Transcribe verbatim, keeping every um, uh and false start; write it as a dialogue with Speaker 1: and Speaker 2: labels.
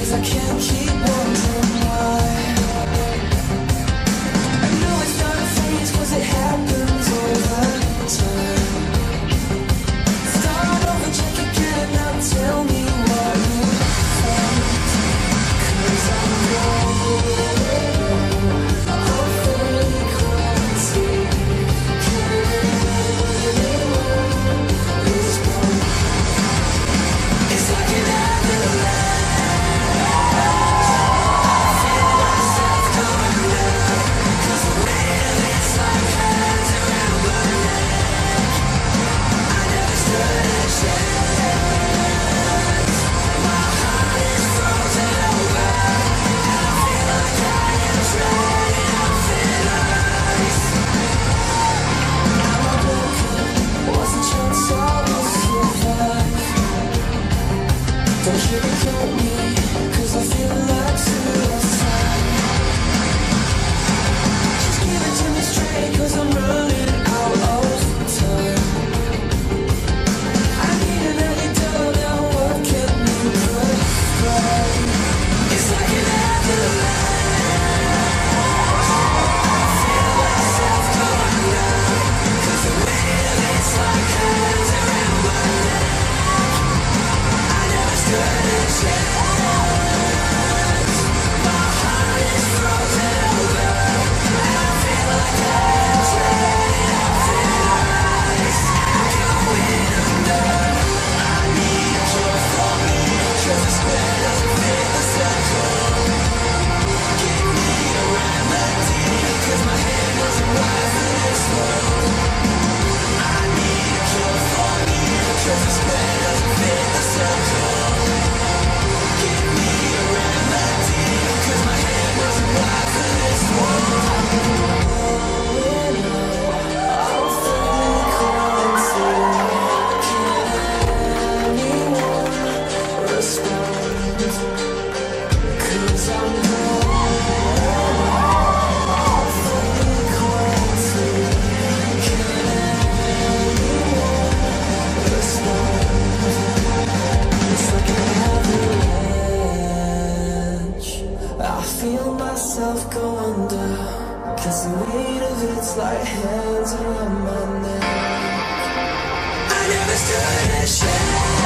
Speaker 1: I can't keep wondering why. I know it's not a phase, cause it happens over time. Start over, check again, now tell me what you find. Cause I'm going off frequency. It's like an avalanche. Don't sugarcoat me, cause I feel like suicide. Just give it to me straight, cause I'm running out of time. I need an antidote, now what can you provide? It's like an avalanche. I feel myself going down, cause the wheel is like hands around my neck. Stood a chance. My heart is frozen over, and I feel like I'm drowning out in ice. Going under. I need a cure for me, cause the square doesn't fit the circle. Give me a remedy, cause my head wasn't right for this world. I need a cure for me, cause the square doesn't fit the circle. Go under, cause the weight of it's like hands around my neck. I never stood a chance.